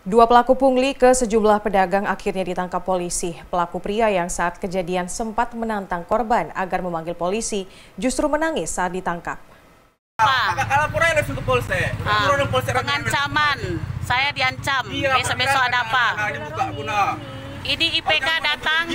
Dua pelaku pungli ke sejumlah pedagang akhirnya ditangkap polisi. Pelaku pria yang saat kejadian sempat menantang korban agar memanggil polisi justru menangis saat ditangkap. Pengancaman, saya diancam, besok-besok ada apa? Ini IPK datang.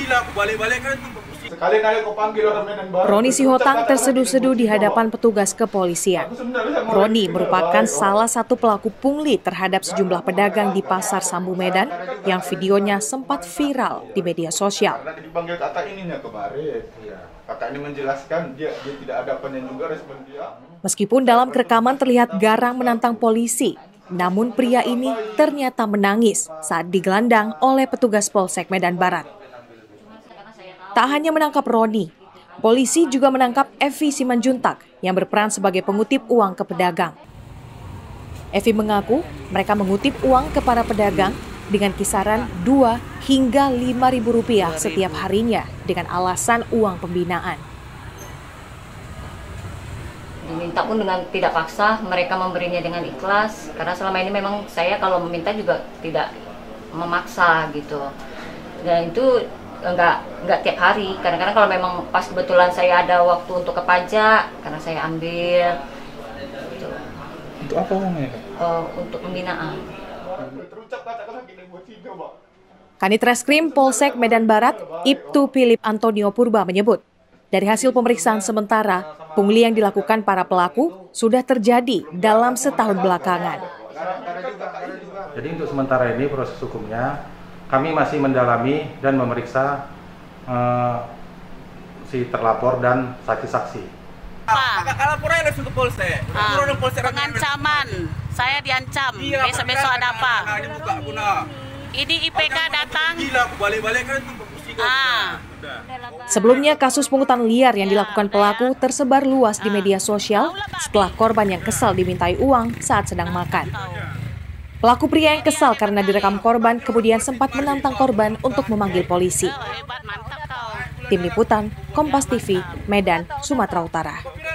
Roni Sihotang terseduh-seduh di hadapan petugas kepolisian. Roni merupakan salah satu pelaku pungli terhadap sejumlah pedagang di Pasar Sambu Medan yang videonya sempat viral di media sosial. Dipanggil kakak ininya kemarin, kakak ini menjelaskan dia tidak ada apanya juga respon dia. Meskipun dalam rekaman terlihat garang menantang polisi, namun pria ini ternyata menangis saat digelandang oleh petugas Polsek Medan Barat. Tak hanya menangkap Roni, polisi juga menangkap Evi Simanjuntak yang berperan sebagai pengutip uang ke pedagang. Evi mengaku mereka mengutip uang ke para pedagang dengan kisaran 2 hingga 5.000 rupiah setiap harinya dengan alasan uang pembinaan. Diminta pun dengan tidak paksa, mereka memberinya dengan ikhlas. Karena selama ini memang saya kalau meminta juga tidak memaksa gitu. Dan itu enggak tiap hari. Kadang-kadang kalau memang pas kebetulan saya ada waktu untuk ke pajak, karena saya ambil. Gitu. Untuk apa uangnya? Untuk pembinaan. Kanit Reskrim Polsek Medan Barat, Ibtu Philip Antonio Purba menyebut, dari hasil pemeriksaan sementara, pungli yang dilakukan para pelaku sudah terjadi dalam setahun belakangan. Jadi untuk sementara ini proses hukumnya, kami masih mendalami dan memeriksa si terlapor dan saksi-saksi. Pengancaman, saya diancam, besok-besok ada apa? Ini IPK datang. Sebelumnya kasus pungutan liar yang dilakukan pelaku tersebar luas di media sosial setelah korban yang kesal dimintai uang saat sedang makan. Pelaku pria yang kesal karena direkam korban kemudian sempat menantang korban untuk memanggil polisi. Tim Liputan, Kompas TV, Medan, Sumatera Utara.